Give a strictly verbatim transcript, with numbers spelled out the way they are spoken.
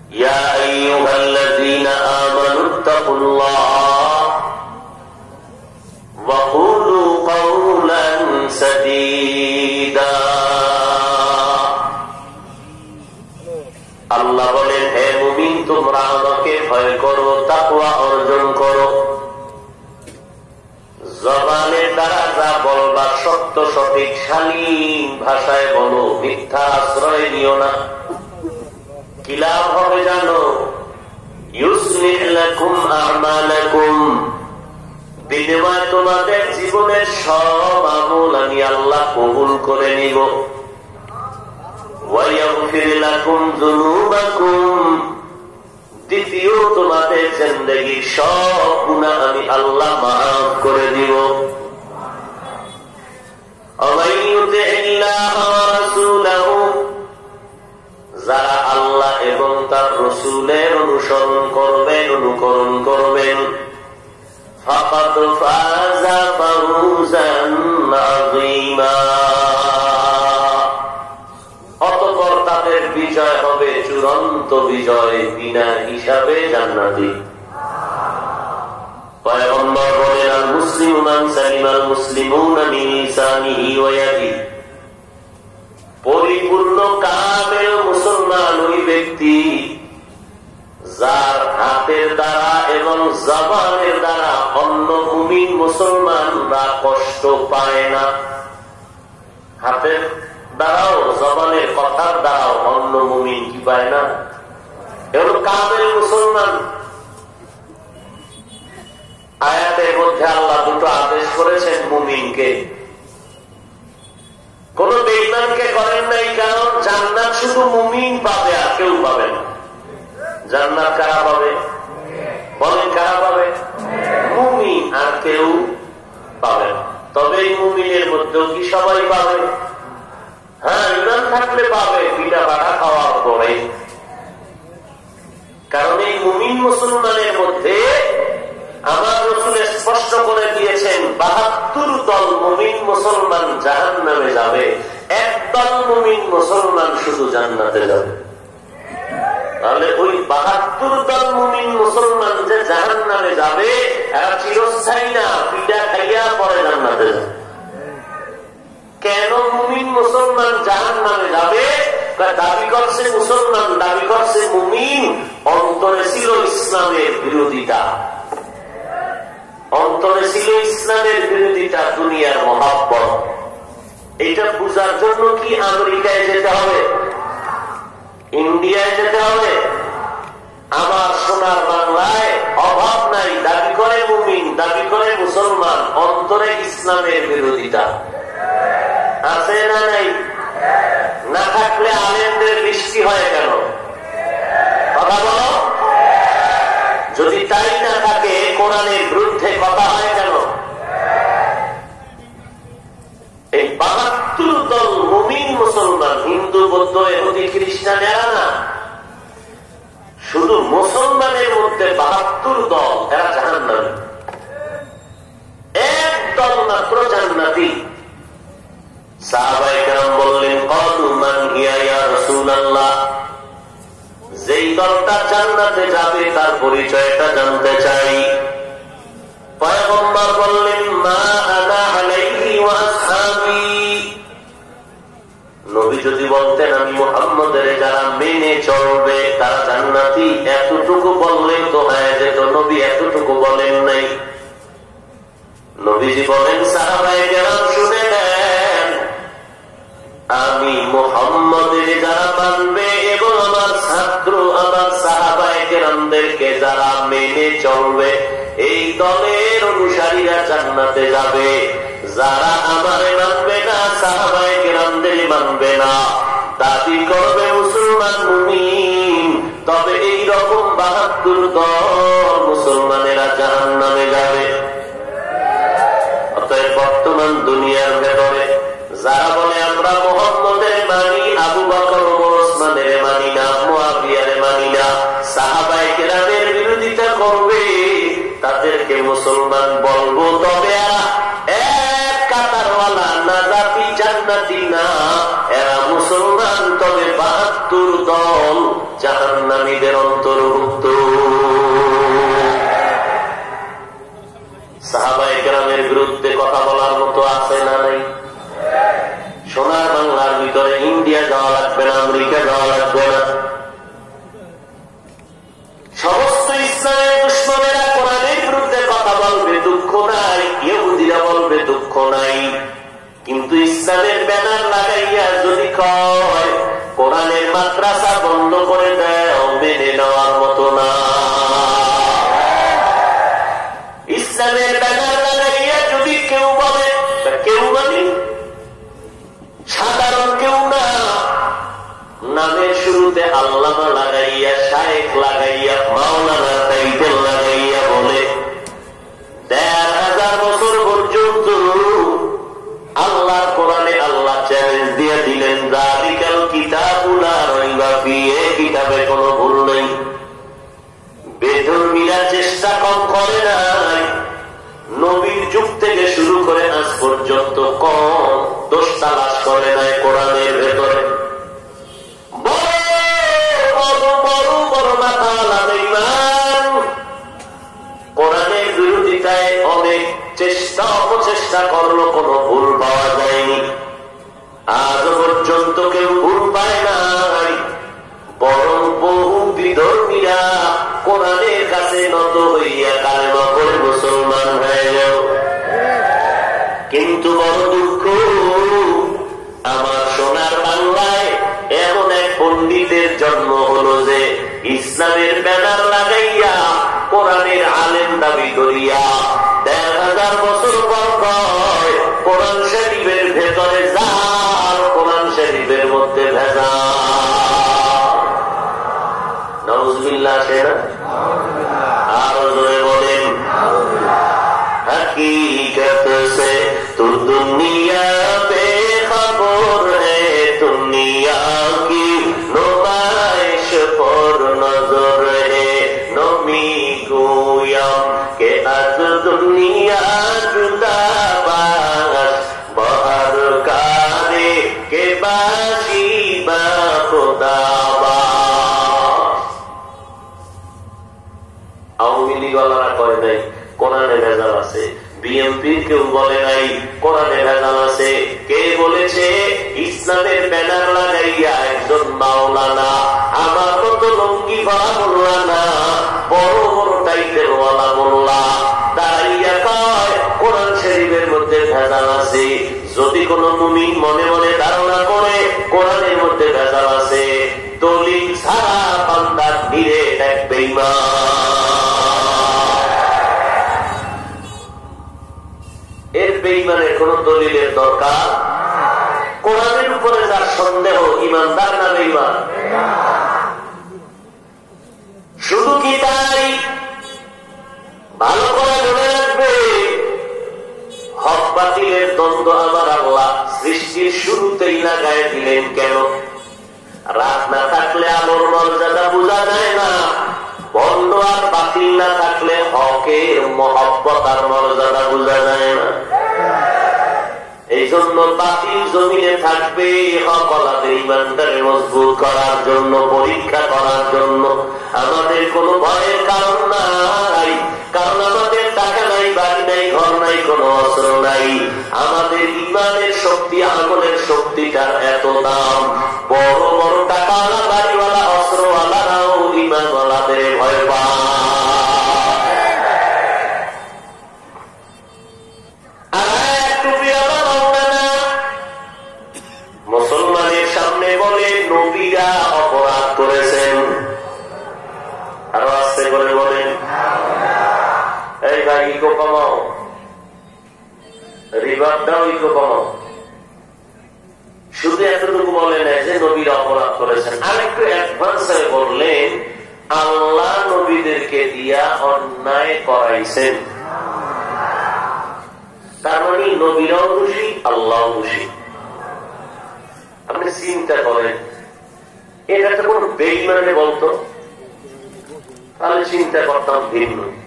يا أيها الذين آمنوا اتقوا الله وقولوا قولا سديدا আল্লাহ বলেন, হে মুমিন, তোমরা আমাকে ভয় করো, তাকওয়া অর্জন করো। জবানের দ্বারা যা বলবা সত্য সঠিক শালীন ভাষায় বলো, মিথ্যা আশ্রয় নিও না। কি লাভ হবে জানো? ইউসলিহ লাকুম আ'মালাকুম, বিনিময়ে তোমাদের জীবনের সব আমল আমি আল্লাহ কবুল করে নিব। ওয়া ইয়াগফির লাকুম যুনুবাকুম, দ্বিতীয় তোমাদের জিন্দেগীর সব গুনাহ আমি আল্লাহ মাফ করে দিব। ওয়া ইউতি'ল্লাহ ওয়া রাসূলাহু, যারা আল্লাহ এবং তার রাসূলের অনুসরণ করবেন, অনুকরণ করবেন, ফাকাদ ফাযা ফাওজান আযীমা, অতঃপর তাদের বিজয় হবে চূড়ান্ত বিজয়, বিনা হিসাবে জান্নাতি। পয়গম্বর বলেন, আল মুসলিমু মান সালিমাল মুসলিমুনা মিন লিসানিহি ওয়া ইয়াদিহি, পরিপূর্ণ কামেল মুসলমান ওই ব্যক্তি যার হাতের দ্বারা এবং জবানের দ্বারা অন্য মুমিন মুসলমানরা কষ্ট পায় না। হাতের দ্বারাও জবানের কথার দ্বারাও অন্য মুমিন কি পায় না, এগুলো কামেল মুসলমান। আয়াতের মধ্যে আল্লাহ দুটো আদেশ করেছেন মুমিনকে, কোন বেঈমানকে করেন নাই, কারণ জান্নাত শুধু মুমিন পাবে, আর কেউ পাবে না। জান্নাত কারা পাবে বলেন? কারা পাবে? মুমিন, আর কেউ পাবে না। তবে এই মুমিনের মধ্যেও কি সবাই পাবে? হ্যাঁ, ঈমান থাকলে পাবে, পিঠা বাড়া খাওয়ার পরে। কারণ এই মুমিন মুসলমানের মধ্যে আমার রাসূল স্পষ্ট করে দিয়েছেন, বাহাত্তর দল মুমিন মুসলমান জাহান্নামে যাবে, একদল মুমিন মুসলমান শুধু জান্নাতে যাবে। তাহলে ওই বাহাত্তর দল মুমিন মুসলমান যে জাহান্নামে যাবে, এরা চিরস্থায়ী না, পিঠা খাইয়া পরে জান্নাতে যাবে। কেন মুমিন মুসলমান জাহান্নামে যাবে? দাবি করছে মুসলমান, দাবি করছে মুমিন, অন্তরে ছিল ইসলামের বিরোধিতা, অন্তরে ছিল ইসলামের বিরোধিতা, দুনিয়ার মহাব্বত। এটা বুঝার জন্য কি আমেরিকায় যেতে হবে, ইন্ডিয়ায় যেতে হবে? আমার সোনার বাংলায় অভাব নাই, দাবি করে মুমিন, দাবি করে মুসলমান, অন্তরে ইসলামের বিরোধিতা আছে না নাই? না থাকলে আলেমদের বৃষ্টি হয় কেন? কথা বলো। যদি তাই না থাকে, কোরআনের বিরুদ্ধে কথা হয় কেন? এই বাহাত্তর দল মুমিন মুসলমান, হিন্দু বৌদ্ধ ইহুদি খ্রিস্টান এরা না, শুধু মুসলমানের মধ্যে বাহাত্তর দল, এরা জাহান্নামী। এক দল মাত্র জান্নাতি। সাহাবায়ে কেরাম বললেন, ক্বালু মান হিয়া ইয়া রাসূলুল্লাহ, যেই দলটা জান্নাতে যাবে তার পরিচয়টা জানতে চাই। পয়গম্বর বললেন, মা আনা আলাইহি ওয়া আসহাবি, নবী যদি বলতেন আমি মুহাম্মদের যারা মেনে চলবে তারা জান্নাতি, এতটুকু বললেন তো হয়ে যেত। নবী এতটুকু বলেন নাই। নবীজি বলেন, সাহাবায়ে কেরাম শুনে নেন, আমি মুহাম্মদের যারা মানবে এবং আমার ছাত্র আমার সাহাবায়ে কেরামদেরকে যারা মেনে চলবে, এই দলের অনুসারীরা জান্নাতে যাবে। যারা আমারে মানবে না, সাহাবায়ে কেরামদের মানবে না, দাবি করবে মুসলমান মুমিন, তবে এই রকম বাহাত্তর দল মুসলমানেরা জাহান্নামে যাবে। অতএব বর্তমান দুনিয়ার ভেতরে যারা বলে আমরা মুহাম্মদের মানি, আবু বকর ওমর ওসমানের মানি না, মুআবিয়ার মানি না, সাহাবায়ে কেরামের বিরোধিতা করবে, তাদেরকে মুসলমান বলবো, তবে এক কাতারওয়ালা না, জাতি জান্নাতি না, এরা মুসলমান, তবে বাহাত্তর দল জাহান্নামীদের মেনে নেওয়ার মতো না। ইসলামের ব্যানার লাগাইয়া যদি কেউ বলে, কেউ মানে সাধারণ কেউ না, নামের শুরুতে আল্লামা লাগাইয়া, শায়েখ লাগাইয়া, মাওলানা টাইটেল লাগাইয়া বলে দেড় হাজার বছর পর্যন্ত আল্লাহর কোরআনে আল্লাহ চ্যালেঞ্জ দিয়ে দিলেন, যালিকাল কিতাবু লা রাইবা ফীহি, এই কিতাবে কোনো ভুল নেই। বেধর্মীরা চেষ্টা কম করে নাই, নবীর যুগ থেকে শুরু করে আজ পর্যন্ত কম দোষ তালাশ করে নাই কোরআনের ভেতরে। বড় বড় বড় মাথা লাগাইমান কোরআনের বিরোধিতায় অনেক চেষ্টা অপচেষ্টা করলো, কোনো ভুল পাওয়া যায়নি। আজ পর্যন্ত কেউ ভুল পায় নাই, বরং বহু বিধর্মীরা কোরআনের কাছে নত হইয়া কালেমা পড়ে মুসলমান হয়ে গেল। কিন্তু বড় দুঃখ, আমার সোনার বাংলায় এমন এক পণ্ডিতের জন্ম হলো যে ইসলামের ব্যানার লাগাইয়া কোরআনের আলেম দাবি করিয়া দেড় হাজার বছর পর পর কোরআন শরীফের ভেতরে যার, কোরআন শরীফের মধ্যে ভেজা। নাউজুবিল্লাহ আছে না? আরো জোরে বলেন, हकीकत से तू दुनिया पे खबर है, दुनिया की नुमाइश पर नजर है, नमी गोयम के आज दुनिया जुदा बास बाहर कारे के बाशी बा खुदा আওয়ামী লীগ ওয়ালারা করে নাই কোরআনে ভেজাল আছে, বিএনপির কেউ বলে নাই কোরআনে ভেজাল আছে। কে বলেছে? ইসলামের ব্যানার লাগাইয়া একজন মাওলানা, আমার মতো লঙ্গি ভরা মোল্লা না, বড় বড় টাইটেল ওয়ালা মোল্লা দাঁড়াইয়া কয় কোরআন শরীফের মধ্যে ভেজাল আছে। যদি কোন মুমিন মনে মনে ধারণা করে কোরআনের মধ্যে ভেজাল আছে, দলিল ছাড়া বান্দার ধীরে এক বেঈমান। এর বেঈমানের কোন দলিলের দরকার? কোরআনের উপরে যার সন্দেহ, ইমানদার না বেঈমান? শুধু কি তাই? ভালো করে মনে রাখবে, হক বাতিলের দ্বন্দ্ব আমার আল্লাহ সৃষ্টির শুরুতেই লাগায় দিলেন। কেন? রাত না থাকলে আলোর মর্যাদা বোঝা যায় না, বন্ধ আর বাতিল না থাকলে হকের মহব্বত আর মর্যাদা বোঝা যায় না। এই জন্য বাতিল জমিনে থাকবে, হক ওয়ালাদের ইমানদার মজবুত করার জন্য, পরীক্ষা করার জন্য। আমাদের কোনো ভয়ের কারণ নাই, কারণ আমাদের টাকা নাই, বাড়ি নাই, ঘর নাই, কোনো অস্ত্র নাই। আমাদের ইমানের শক্তি, আমলের শক্তিটার এত দাম। বড় বড় টাকাওয়ালা, বাড়িওয়ালা, অস্ত্রওয়ালারাও ইমানওয়ালাদের ভয় পায়। মুসলমানের সামনে বলে নবীরা অপরাধ করেছেন, আরো আস্তে করে বলেন, এই ভাই ইকো কমাও, রিভার দাও, ইকো কমাও। শুধু এতটুকু বলেন যে নবীরা অপরাধ করেছেন, আরেকটু অ্যাডভান্সে বললেন আল্লাহ নবীদেরকে দিয়া অন্যায় করাইছেন। তার মানে নবীরাও খুশি, আল্লাহ খুশি। আপনি চিন্তা করেন, এটা তো কোন বেঈমানে বলতো, তাহলে চিন্তা করতাম ভিন্ন।